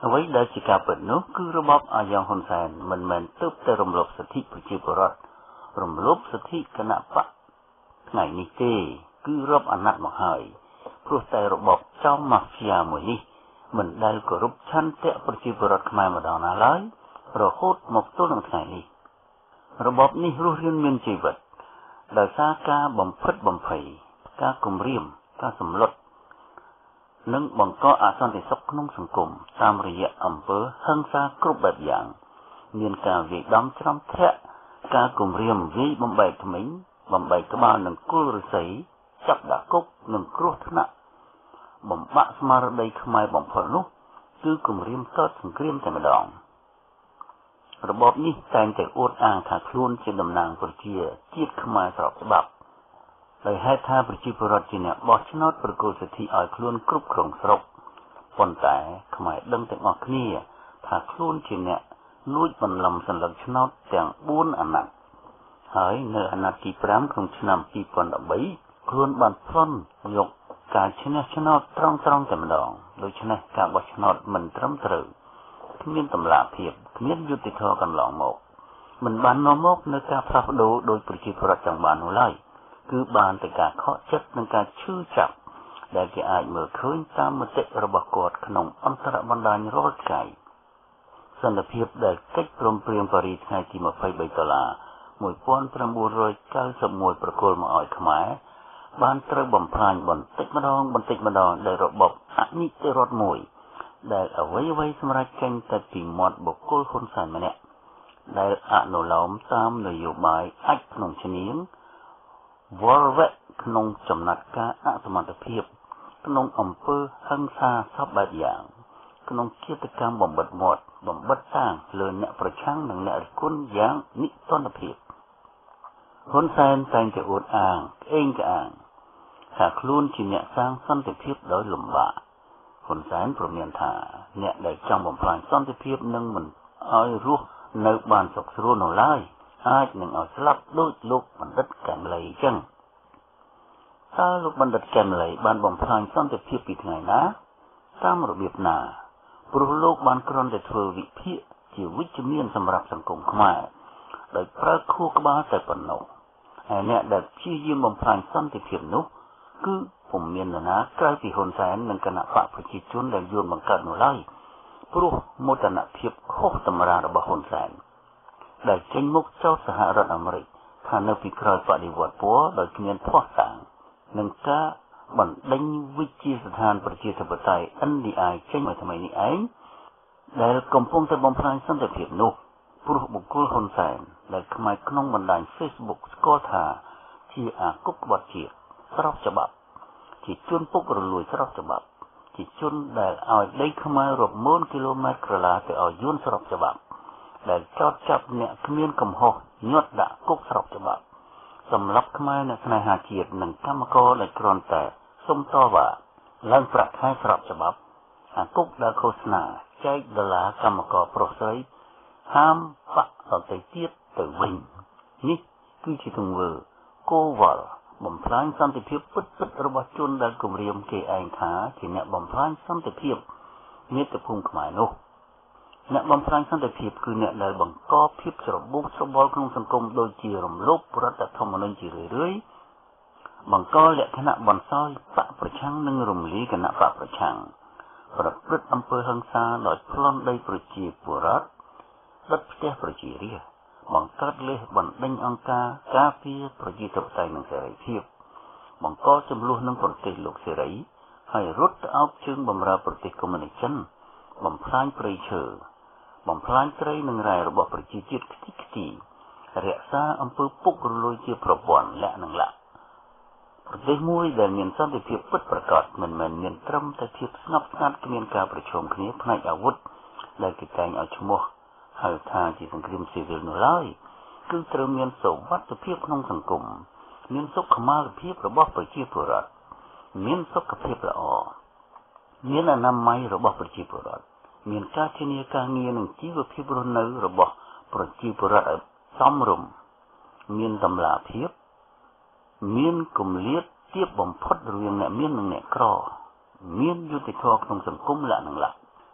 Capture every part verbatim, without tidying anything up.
អ្វីដែលជាការពិតនោះគឺរបបអាយ៉ងហ៊ុនសែនមិនមែនទើបតែរំលោភសិទ្ធិប្រជាពលរដ្ឋរំលោភសិទ្ធិគណៈបកថ្ងៃនេះទេគឺរាប់អាណត្តិមកហើយព្រោះតែរបបចោមម៉ាហ្វៀមួយនេះមិនដែលគោរពឆន្ទៈប្រជាពលរដ្ឋខ្មែរម្ដងណាឡើយរហូតមកទល់នឹងថ្ងៃនេះរបបនេះរស់រានមានជីវិតដោយសារការបំផិតបំភ័យការគំរាមការសម្លុតនិងបង្កអសន្តិសុខក្នុងសង្គមតាមរយៈអំពើហិង្សាគ្រប់បែបយ៉ាងមានការវាយដំច្រំធាក់ការគំរាមវាយបំបែកថ្មិញបំបែកក្បាលនឹងគល់ឫស្សីចាប់ដាក់គុកនិងគ្រោះថ្នាក់បំបាក់ស្មារតីខ្មែរបំផុតនោះគឺគំរាមកើតសង្គ្រាមតែម្ដងរបបនេះតែងតែអួតអាងថាខ្លួនជាតំណាងប្រជាជាតិខ្មែរស្របច្បាប់ដោយហេតុថាប្រជាពលរដ្ឋជាអ្នកបោះឆ្នោតប្រគល់សិទ្ធិឲ្យខ្លួនគ្រប់គ្រងស្រុកប៉ុន្តែខ្មែរដឹងទាំងអស់គ្នាថាខ្លួនជាអ្នកលួចបន្លំសន្លឹកឆ្នោតទាំងបួនអាណត្តិហើយនៅអាណត្តិទីប្រាំក្នុងឆ្នាំពីរពាន់ដប់បីខ្លួនបានប្លន់យកការឈ្នះឆ្នោតត្រង់ត្រង់តែម្ដងដូច្នេះការបោះឆ្នោតមិនត្រឹមត្រូវគ្មានតម្លាភាពគ្មានយុត្តិធម៌កន្លងមកមិនបាននាំមកនៅការផ្លាស់ប្ដូរដោយប្រជាពលរដ្ឋចង់បាននោះឡើយគឺបានតែការខកចិត្តនិងការឈឺចាប់ដែលគេអាចមើលឃើញតាមមតិរបស់គាត់ក្នុងអន្តរបណ្ដាញរាល់ថ្ងៃសន្តិភាពដែលកិច្ចព្រមព្រៀងប៉ារីសថ្ងៃទីម្ភៃបីដុល្លារមួយពាន់ប្រាំបួនរយកៅសិបមួយប្រគល់មកឲ្យខ្មែរបានត្រូវបំផ្លាញបន្តិចម្ដងបន្តិចម្ដងដោយរបបអនិច្ចរដ្ឋមួយដែលអ្វីអ្វីសម្រាប់ចេញតែពីមាត់បុគ្គលហ៊ុនសែនម្នាក់ដែលអនុលោមតាមនយោបាយអាចក្នុងឈ្នាងវល់វែកក្នុងចំណាត់ការអសមត្ថភាពក្នុងអំពើហិង្សាសពបែបយ៉ាងក្នុងគិតកម្មបំបិតមាត់បំបិតតាងលើអ្នកប្រឆាំងនិងអ្នករិះគន់យ៉ាងនិទនភាពហ៊ុនសែនតែងតែអួតអាងក្អេងក្អាងថាខ្លួនជាអ្នកសាងសន្តិភាពដោយលំបាកហ៊ុនសែនព្រមានថាអ្នកដែលចង់បំផ្លាញសន្តិភាពនឹងមិនឲ្យរស់នៅបានសុខស្រួលនោះឡើយអាចនឹងឲ្យស្លាប់ដូចលោកបណ្ឌិតកែមលីអញ្ចឹងតើលោកបណ្ឌិតកែមលីបានបំផ្លាញសន្តិភាពពីថ្ងៃណាតាមរបៀបណាព្រោះលោកបានគ្រាន់តែធ្វើវិភាគជាវិជ្ជមានសម្រាប់សង្គមខ្មែរដោយប្រើខួរក្បាលតែប៉ុណ្ណោះហើយអ្នកដែលព្យាយាមបំផ្លាញសន្តិភាពនោះគឺពុំមាននរណាក្រៅពីហ៊ុនសែននិងគណៈបកប្រជាជនដែលយល់បង្កើតនោះឡើយព្រោះមោទនភាពខុសតម្រារបស់ហ៊ុនសែនដែលចេញមុខចោទសហរដ្ឋអាមេរិកថានៅពីក្រោយបដិវត្តពណ៌ដោយគ្មានភ័ស្តុតាងនិងការបណ្ដេញវិជាស្ថានប្រជាធិបតេយ្យ អិន ឌី អាយ ចេញមកថ្មីនេះឯងដែលកំពុងតែបំផ្លាញសន្តិភាពនោះព្រោះបុគ្គលហ៊ុនសែនដែលខ្មែរក្នុងបណ្ដាញ Facebook ស្គាល់ថាជាអាគុកក្បត់ជាតិស្របច្បាប់ជាជនពុករលួយស្របច្បាប់ជាជនដែលឲ្យដីខ្មែររាប់ម៉ឺនគីឡូម៉ែត្រក្រឡាទៅឲ្យយួនស្របច្បាប់ដែលចោទចាប់អ្នកគ្មានកំហុសញាត់ដាក់គុកស្របច្បាប់សម្រាប់ខ្មែរអ្នកស្នេហាជាតិនិងកម្មករដែលគ្រាន់តែសុំតវ៉ាឡើងប្រាក់ខែស្របច្បាប់អាគុកដែលឃោសនាចែកដុល្លារកម្មករប្រុសស្រីហាមបកដទៃទៀតទៅវិញនេះគឺជាទង្វើកូវល់បំផ្លាញសន្តិភាពពិតពិតរបស់ជនដែលគំរាមគេឯងថាជាអ្នកបំផ្លាញសន្តិភាពមាតុភូមិខ្មែរនោះអ្នកបំផ្លាញសន្តិភាពគឺអ្នកដែលបង្កភាពច្របូកច្របល់ក្នុងសង្គមដូចជារំលោភរដ្ឋធម្មនុញ្ញជារឿយៗបង្កលក្ខណៈបន្សោយបកប្រឆាំងនិងរំលាយគណៈបកប្រឆាំងប្រព្រឹត្តអំពើហិង្សាដោយប្លន់ដីប្រជាពលរដ្ឋដុតផ្ទះប្រជារាស្ត្របង្កើតលេសបណ្ដេញអង្គការការពារប្រជាធិបតេយ្យនិងសេរីភាពបង្កចំនួននឹងប្រទេសលោកសេរីហើយរត់ទៅអោបជើងបម្រើប្រទេសកុម្មុយនីសចិនបំផ្លាញព្រៃឈើបំផ្លាញត្រីនិងរ៉ែរបស់ប្រជាជាតិខ្ទេចខ្ទីរក្សាអំពើពុករលួយជាប្រព័ន្ធលក្ខនឹងលក្ខប្រទេសមួយដែលមានសន្តិភាពពិតប្រាកដមិនមែនមានត្រឹមតែភាពស្ងប់ស្ងាត់គ្មានការប្រឈមគ្នាផ្នែកអាវុធដែលគេតែងឲ្យឈ្មោះហៅថាជាសង្គ្រាមស៊ីវិលនោះឡើយគឺត្រូវមានសុវត្ថិភាពក្នុងសង្គមមានសុខុមាលភាពរបស់ប្រជាពលរដ្ឋមានសុខភាពល្អមានអនាម័យរបស់ប្រជាពលរដ្ឋមានការធានាការងារនិងជីវភាពរស់នៅរបស់ប្រជាពលរដ្ឋឲ្យសមរម្យមានតម្លាភាពមានគម្លាតទាបបំផុតរវាងអ្នកមាននិងអ្នកក្រមានយុត្តិធម៌ក្នុងសង្គមលក្ខណៈ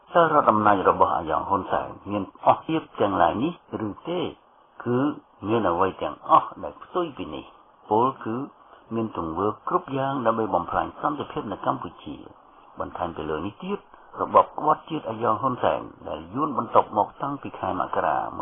តើរដ្ឋអំណាចរបស់អាយ៉ងហ៊ុនសែនមានអស់ទៀតទាំងឡាយនេះឬទេគឺមានអ្វីទាំងអស់ដែលផ្ទុយពីនេះពលគឺមានទង្វើគ្រប់យ៉ាងដើម្បីបំផ្លាញសន្តិភាពនៅកម្ពុជាបន្ថែមពីលើនេះទៀតរបបក្បត់ជាតិអាយ៉ងហ៊ុនសែនដែលយួនបន្ទាប់មកតាំងពីខែមករាnineteen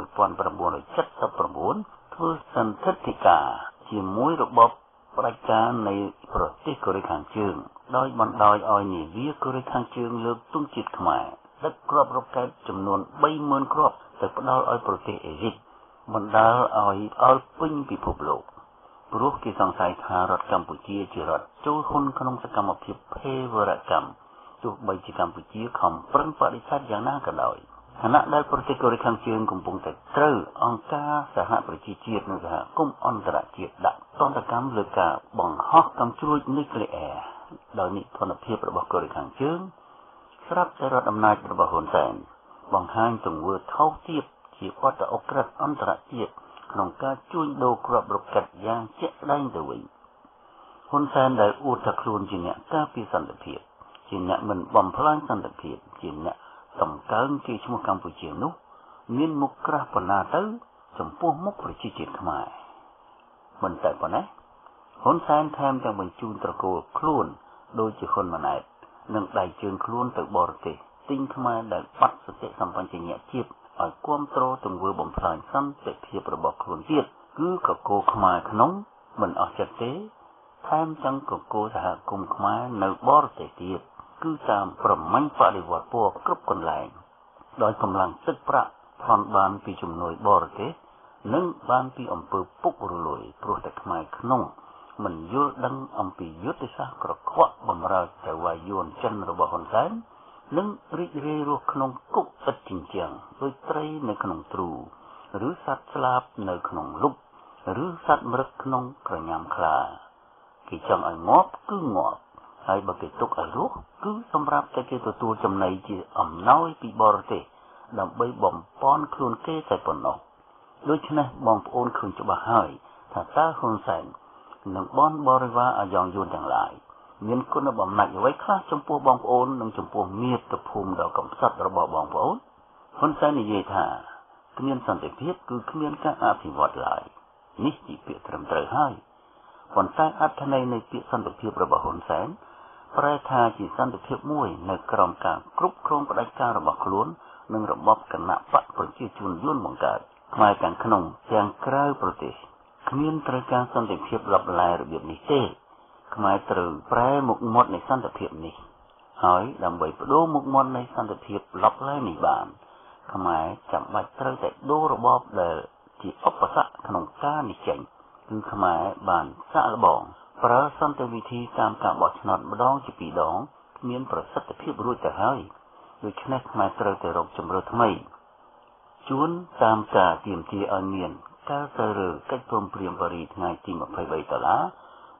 seventy-nineធ្វើសន្ធិដ្ឋិកាជាមួយរបបផ្ដាច់ការនៃប្រទេសកូរ៉េខាងជើងដោយបណ្ដោយឲ្យនាវាកូរ៉េខាងជើងលើកទង់ជាតិខ្មែរដឹកគ្រាប់រ៉ុកែតចំនួនthree thousandគ្រាប់ទៅផ្ដល់ឲ្យប្រទេសអេស៊ីបបណ្ដាលឲ្យឲ្យពេញពិភពលោកព្រោះគេសង្ស័យថារដ្ឋកម្ពុជាជារដ្ឋចូលហ៊ុនក្នុងសកម្មភាពភេរវកម្មទោះបីជាកម្ពុជាខំប្រឹងបដិសេធយ៉ាងណាក៏ដោយខណៈដែលប្រទេសកូរ៉េខាងជើងកំពុងតែត្រូវអង្គការសហប្រជាជាតិនិងសហគមន៍អន្តរជាតិដាក់ទណ្ឌកម្មលើការបង្ហោះកាំជ្រួចនុយក្លេអ៊ែរដោយនិធនភាពរបស់កូរ៉េខាងជើងស្រាប់តែរដ្ឋអំណាចរបស់ហ៊ុនសែនបង្ហាញទង្វើថោកទាបជាបទអក្រិតអន្តរជាតិក្នុងការជួញដូរគ្រាប់រ៉ុកែតយ៉ាងជាក់ស្ដែងទៅវិញហ៊ុនសែនដែលអួតថាខ្លួនជាអ្នកការពារសន្តិភាពជាអ្នកមិនបំផ្លាញសន្តិភាពជាអ្នកតម្កើងជាឈ្មោះកម្ពុជានោះមានមុខក្រាស់ប៉ុណ្ណាទៅចំពោះមុខប្រជាជាតិខ្មែរមិនតែប៉ុណ្ណេះហ៊ុនសែនថែមទាំងបញ្ជូនត្រកូលខ្លួនដូចជាហ៊ុនម៉ាណែតនិងដៃជើងខ្លួនទៅបរទេសទិញខ្មែរដែលបាត់សតិសម្បជញ្ញៈជាតិឲ្យគ្រប់គ្រងទង្វើបំផ្លាញសន្តិភាពរបស់ខ្លួនទៀតគឺកកូរខ្មែរក្នុងមិនអស់ចិត្តទេថែមទាំងកកូរសហគមន៍ខ្មែរនៅបរទេសទៀតគឺតាមប្រមាញ់បដិវត្តពណ៌គ្រប់កន្លែងដោយកម្លាំងទឹកប្រាក់ថនបានពីជំនួយបរទេសនិងបានពីអំពើពុករលួយព្រោះតែខ្មែរក្នុងមិនយល់ដឹងអំពីយុទ្ធសាស្ត្រក្រខ្វក់បំរើទៅវាយយួនចិនរបស់ហ៊ុនសែននិងរីករាយរស់ក្នុងគុកឥតជញ្ជាំងដោយត្រីនៅក្នុងទ្រូឬសត្វស្លាបនៅក្នុងលុបឬសត្វម្រឹកក្នុងក្រញាំខ្លាគេចង់ឲ្យងាប់គឺងាប់ហើយបើគេទុកឲ្យរស់គឺសម្រាប់តែគេទទួលចំណីជាអំណោយពីបរទេសដើម្បីបំពន់ខ្លួនគេតែប៉ុណ្ណោះដូច្នេះបងប្អូនឃើញច្បាស់ហើយថាតើហ៊ុនសែននិងបងបរិវារអាយ៉ងយួនទាំងឡាយមានគុណបំណាច់អ្វីខ្លះចំពោះបងប្អូននិងចំពោះមាតុភូមិដ៏កំសត់របស់បងប្អូនហ៊ុនសែននិយាយថាគ្មានសន្តិភាពគឺគ្មានការអភិវឌ្ឍឡើយនេះជាពាក្យត្រឹមត្រូវហើយប៉ុន្តែអត្ថន័យនៃពាក្យសន្តិភាពរបស់ហ៊ុនសែនប្រែថាជាសន្តិភាពមួយនៅក្រោមការគ្រប់គ្រងផ្ដាច់ការរបស់ខ្លួននិងរបបគណបកប្រជាជនយួនបង្កើតខ្មែរទាំងក្នុងទាំងក្រៅប្រទេសគ្មានត្រូវការសន្តិភាពលបលែរបៀបនេះទេខ្មែរត្រូវប្រែមុខមាត់នៃសន្តិភាពនេះហើយដើម្បីបដូរមុខមាត់នៃសន្តិភាពលបលែនេះបានខ្មែរចាំបាច់ត្រូវតែដូររបបដែលជាឧបសគ្គក្នុងការនេះចេញគឺខ្មែរបានសាកល្បងប្រើសន្តិវិធីតាមការបោះឆ្នោតម្ដងជាពីរដងគ្មានប្រសិទ្ធភាពរួចទៅហើយដូច្នេះខ្មែរត្រូវតែរកជំរើសថ្មីជួនតាមការទាមទារឲ្យមានការទៅរើកិច្ចព្រមព្រៀងប៉ារីសថ្ងៃទីtwenty-threeដុល្លារ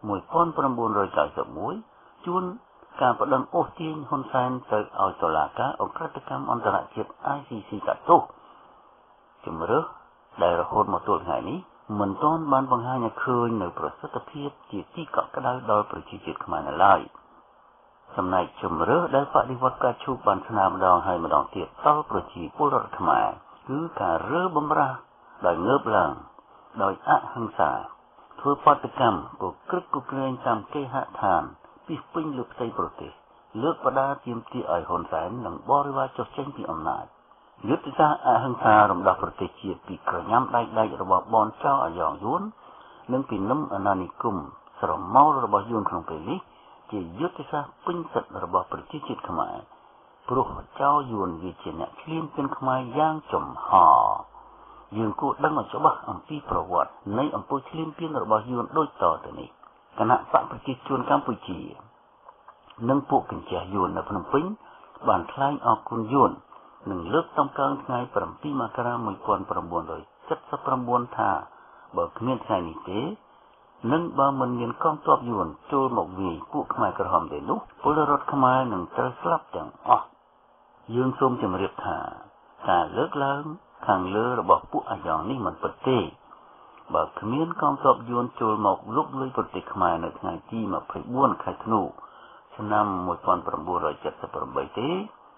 nineteen ninety-oneជួនការប្តឹងអូសទាញហ៊ុនសែនទៅឲ្យតុលាការអក្រិតកម្មអន្តរជាតិ I C C កាត់ទោសជំរើសដែលរហូតមកទល់ថ្ងៃនេះមិនទាន់បានបង្ហាញឲ្យឃើញនៅប្រសិទ្ធភាពជាទីកក់ក្ដៅដល់ប្រជាជាតិខ្មែរនៅឡើយចំណែកជំរើសដែលបដិវត្តការឈូកបានស្នាម្ដងហើយម្ដងទៀតដល់ប្រជាពលរដ្ឋខ្មែរគឺការរើបំរាស់ដោយងើបឡើងដោយអហិង្សាធ្វើបាតកម្មក៏ក្រឹកក៏ក្រែងតាមគេហដ្ឋានពីពេញលើផ្ទៃប្រទេសលើកបដាទាមទារឲ្យហ៊ុនសែននិងបរិវារចុះចេញពីអំណាចយុទ្ធសាស្ត្រអហិង្សារំដោះប្រទេសជាតិពីក្រញាំដៃដៃរបស់បនចៅអាយ៉ងយួននិងពីនឹមអាណានិគមស្រមោលរបស់យួនក្នុងពេលនេះជាយុទ្ធសាស្ត្រពេញសិទ្ធិរបស់ប្រជាជាតិខ្មែរព្រោះចៅយួនវាជាអ្នកឈ្លានពានខ្មែរយ៉ាងចំហយើងគួរដឹងឲ្យច្បាស់អំពីប្រវត្តិនៃអំពើឈ្លានពានរបស់យួនដូចតទៅនេះគណៈបកប្រជាជនកម្ពុជានិងពួកកញ្ចេះយួននៅភ្នំពេញបានថ្លែងអរគុណយួននិងលើកតម្កើងថ្ងៃsevenមករាnineteen seventy-nineថាបើគ្មានថ្ងៃនេះទេនិងបើមិនមានកងទ័ពយួនចូលមកវាយពួកខ្មែរក្រហមទេនោះពលរដ្ឋខ្មែរនឹងត្រូវស្លាប់ទាំងអស់យើងសូមជម្រាបថាការលើកឡើងខាងលើរបស់ពួកអាយ៉ងនេះមិនពិតទេបើគ្មានកងទ័ពយួនចូលមកលុកលុយប្រទេសខ្មែរនៅថ្ងៃទីtwenty-fourខែធ្នូឆ្នាំnineteen seventy-eightទេនោះ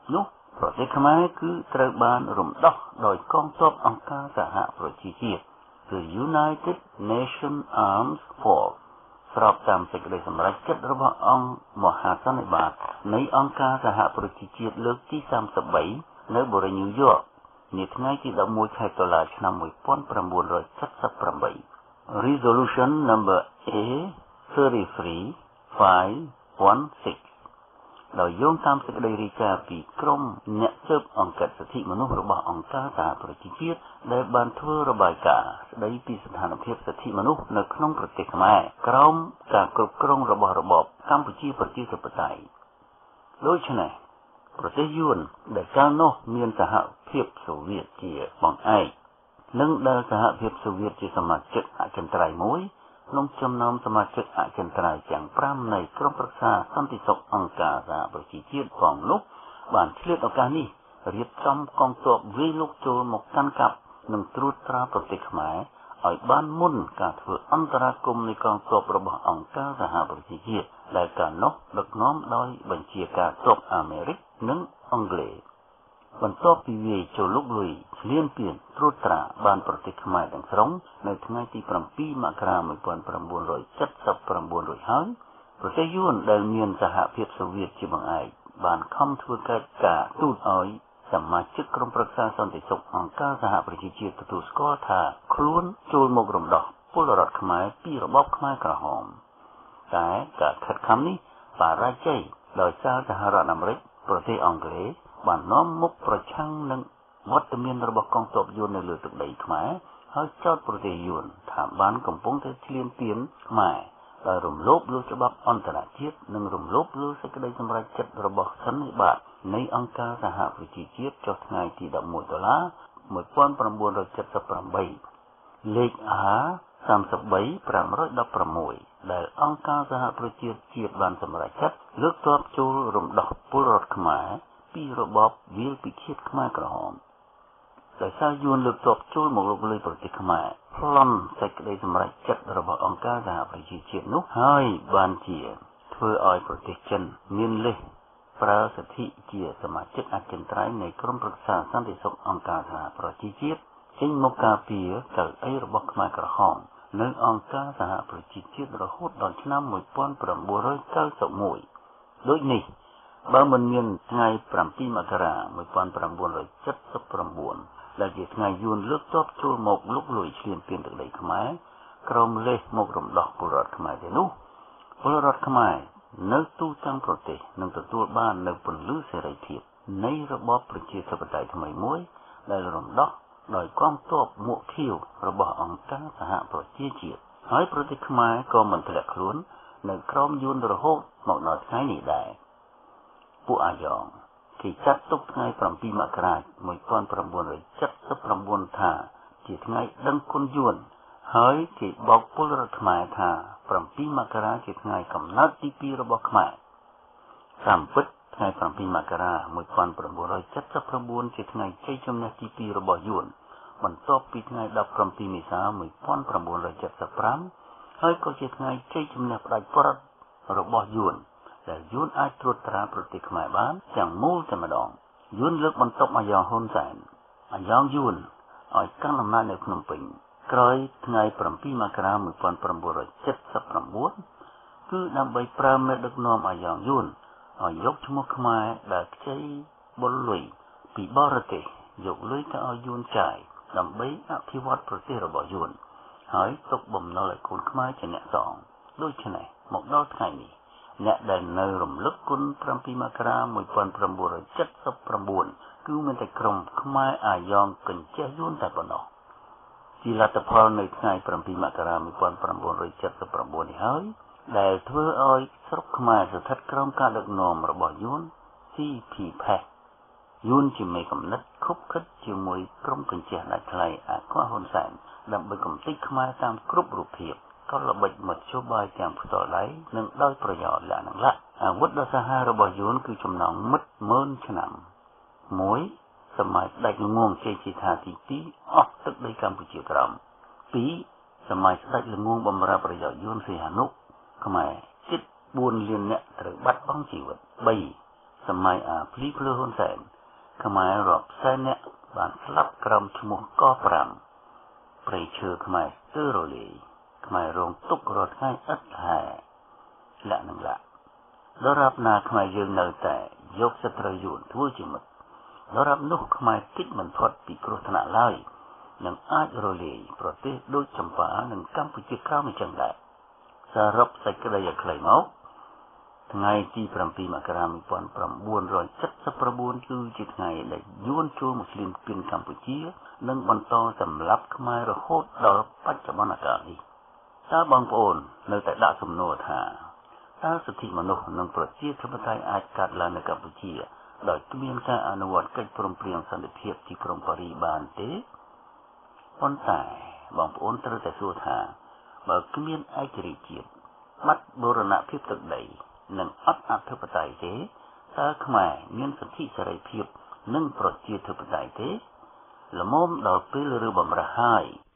ប្រទេសខ្មែរគឺត្រូវបានរំដោះដោយកងទ័ពអង្គការសហប្រជាជាតិគឺ United Nations Armed Forces ស្របតាមសេចក្តីសម្រេចចិត្តរបស់អង្គមហាសន្និបាតនៃអង្គការសហប្រជាជាតិលើកទីសាមសិបបីនៅបូរីញូវយ៉កនាថ្ងៃទីដប់មួយខែតុលាឆ្នាំmột nghìn chín trăm bảy mươi tám Resolution number A thirty-three five sixteen ដោយយោងតាមសេចក្តីរាយការណ៍ពីក្រុមអ្នកស៊ើបអង្កេតសិទ្ធិមនុស្សរបស់អង្គការសហប្រជាជាតិដែលបានធ្វើរបាយការណ៍ស្តីពីស្ថានភាពសិទ្ធិមនុស្សនៅក្នុងប្រទេសខ្មែរក្រោមការគ្រប់គ្រងរបស់របបកម្ពុជាប្រជាធិបតេយ្យដូច្នេះប្រទេសយួនដែលកាលនោះមានសហភាពសូវៀតជាបង្អែកនិងដែលសហភាពសូវៀតជាសមាជិកអចិន្ត្រៃយ៍មួយក្នុងចំណោមសមាជិកអចិន្ត្រៃយ៍ទាំងប្រាំនៃក្រុមប្រឹក្សាសន្តិសុខអង្គការសហប្រជាជាតិផងនោះបានឆ្លៀតឱកាសនេះរៀបចំកងទ័ពវាយលុកចូលមកកាន់កាប់និងត្រួតត្រាប្រទេសខ្មែរឲ្យបានមុនការធ្វើអន្តរាគមន៍នៃកងទ័ពរបស់អង្គការសហប្រជាជាតិដែលកាលនោះដឹកនាំដោយបញ្ជាការទ័ពអាមេរិកនិងអង់គ្លេសបន្ទាប់ពីវាយចូលលុកលុយឈ្លានពានត្រួតត្រាបានប្រទេសខ្មែរទាំងស្រុងនៅថ្ងៃទីsevenមករាmột nghìn chín trăm bảy mươi chínរួចហើយប្រទេសយួនដែលមានសហភាពសូវៀតជាបង្អែកបានខំធ្វើកិច្ចការទូតឲ្យសមាជិកក្រុមប្រឹក្សាសន្តិសុខអង្គការសហប្រជាជាតិទទួលស្គាល់ថាខ្លួនចូលមករំដោះពលរដ្ឋខ្មែរពីរបបខ្មែរក្រហមតែការខិតខំនេះបរាជ័យដោយសារសហរដ្ឋអាមេរិកប្រទេសអង់គ្លេសបាននាំមុខប្រឆាំងនឹងវត្តមានរបស់កងទ័ពយួននៅលើទឹកដីខ្មែរហើយចោទប្រទេសយួនថាបានកំពុងតែឈ្លានពានខ្មែរដោយរំលោភលើច្បាប់អន្តរជាតិនិងរំលោភលើសេចក្តីសម្រេចចិត្តរបស់សន្និបាតនៃអង្គការសហប្រជាជាតិចុះថ្ងៃទីelevenតុលាmột nghìn chín trăm bảy mươi támលេខ A thirty-three five one sixដែលអង្គការសហប្រជាជាតិបានសម្រេចចិត្តលើកទ័ពចូលរំដោះពលរដ្ឋខ្មែរពីរបបវាលពិឃាតខ្មែរក្រហមដោយសារយួនលើកទ័ពចូលមកលុកលុយប្រទេសខ្មែរប្លន់សេចក្តីសម្រេចចិត្តរបស់អង្គការសហប្រជាជាតិនោះហើយបានជាធ្វើឲ្យប្រទេសចិនមានលេសប្រើសិទ្ធិជាសមាជិកអចិន្ត្រៃយ៍នៃក្រុមប្រឹក្សាសន្តិសុខអង្គការសហប្រជាជាតិចេញមកការពារកៅអីរបស់ខ្មែរក្រហមនៅអង្គការសហប្រជាជាតិរហូតដល់ឆ្នាំmột nghìn chín trăm chín mươi mốtដូចនេះបើមិនមានថ្ងៃsevenមករាmột nghìn chín trăm七十chínដែលជាថ្ងៃយួនលើកទ័ពចូលមកលុកលុយឈ្លានពានទឹកដីខ្មែរក្រុមលេសមករំដោះពលរដ្ឋខ្មែរទៅនោះពលរដ្ឋខ្មែរនៅទូទាំងប្រទេសនឹងទទួលបាននូវពន្លឺសេរីភាពនៃរបបប្រជាធិបតេយ្យថ្មីមួយដែលរំដោះដោយកងទ័ពមួកខៀវរបស់អង្គការសហប្រជាជាតិហើយប្រទេសខ្មែរក៏មិនធ្លាក់ខ្លួននៅក្រោមយួនរហូតមកដល់ថ្ងៃនេះដែរពួកអាយ៉ងគេចាត់ទុកថ្ងៃsevenមករាmột nghìn chín trăm七十chínថាជាថ្ងៃដឹងគុណយួនហើយគេបោកពលរដ្ឋខ្មែរថាsevenមករាជាថ្ងៃកំណើតទីពីររបស់ខ្មែរតាមពិតថ្ងៃsevenមករាmột nghìn chín trăm七十chínជាថ្ងៃជ័យជំនះទីពីររបស់យួនបន្ទាប់ពីថ្ងៃseventeenមេសាmột nghìn chín trăm七十fiveហើយក៏ជាថ្ងៃជ័យជំនះផ្ដាច់ព្រាត់របស់យួនដែលយួនអាចត្រួតត្រាប្រទេសខ្មែរបានទាំងមូលតែម្ដងយួនលើកបន្ទប់អាយ៉ងហ៊ុនសែនអាយ៉ងយួនឲ្យកាន់អំណាចនៅភ្នំពេញក្រោយថ្ងៃsevenមករាmột nghìn chín trăm七十chínគឺដើម្បីប្រើមេដឹកនាំអាយ៉ងយួនឲ្យយកឈ្មោះខ្មែរដែលខ្ចីបុលលុយពីបរទេសយកលុយទៅឲ្យយួនចាយដើម្បីអភិវឌ្ឍប្រទេសរបស់យួនហើយទុកបំណុលឲ្យកូនខ្មែរជាអ្នកសងដូច្នេះមកដល់ថ្ងៃនេះអ្នកដែលនៅរំលឹកគុណsevenមករាmột nghìn chín trăm七十chínគឺមានតែក្រុមខ្មែរអាយ៉ងកញ្ចេះយួនតែប៉ុណ្ណោះជាលទ្ធផលនៅថ្ងៃsevenមករាmột nghìn chín trăm七十chínនេះហើយដែលធ្វើឲ្យស្រុកខ្មែរស្ថិតក្រោមការដឹកនាំរបស់យួន ស៊ី ភី ផេសយួនជាមេកំណត់ខុបខិតជាមួយក្រុមកញ្ចេះដាច់ថ្លៃអាក្រក់ហ៊ុនសែនដើម្បីកំទេចខ្មែរតាមគ្រប់រូបភាពក៏ល្បិចមធ្យោបាយទាំងផ្ទាល់ដៃនិងដោយប្រយោជន៍លក្ខណៈអាវុធដ៏សាហាវរបស់យួនគឺចំណងមិត្តម៉ឺនឆ្នាំoneសម័យស្ដេចល្ងងជ័យជេដ្ឋាទីtwoអស់ទឹកដីកម្ពុជាក្រោមtwoសម័យស្ដេចល្ងងបម្រើប្រយោជន៍យួនសីហនុខ្មែរជិតfourលានអ្នកត្រូវបាត់បង់ជីវិតthreeសម័យអាភ្លីភ្លើហ៊ុនសែនខ្មែររាប់សែននាក់បានស្លាប់ក្រោមឈ្មោះកប្រាំព្រៃឈើខ្មែរស្ទើររលាយខ្មែររងទុក្ខរាល់ថ្ងៃឥតហែលក្ខនឹងលក្ខដរាបណាខ្មែរយើងនៅតែយកសត្រូវយួនធ្វើជាមិត្តដរាបនោះខ្មែរគិតមិនផុតពីគ្រោះថ្នាក់ឡើយនឹងអាចរលាយប្រទេសដូចចម្ប៉ានិងកម្ពុជាក្រោមអញ្ចឹងដែរសរុបសេចក្តីឲ្យខ្លីមកថ្ងៃទីប្រាំពីរមករាឆ្នាំmột nghìn chín trăm七十九គឺជាថ្ងៃដែលយួនចូលមូស្លីមពីនកម្ពុជានិងបន្តសម្លាប់ខ្មែររហូតដល់បច្ចុប្បន្នកាលនេះតើបងប្អូននៅតែដាក់សំណួរថាតើសិទ្ធិមនុស្សនិងប្រជាធិបតេយ្យអាចកើតឡើងនៅកម្ពុជាដោយគ្មានការអនុវត្តកិច្ចព្រមព្រៀងសន្តិភាពទីក្រុងប៉ារីសបានទេប៉ុន្តែបងប្អូនត្រូវតែសួរថាបើគ្មានឯករាជ្យជាតិបាត់បូរណភាពទឹកដីនិងអត់អធិបតេយ្យទេតើខ្មែរមានសិទ្ធិសេរីភាពនិងប្រជាធិបតេយ្យទេល្មមដល់ពេលឬបំរើហើយ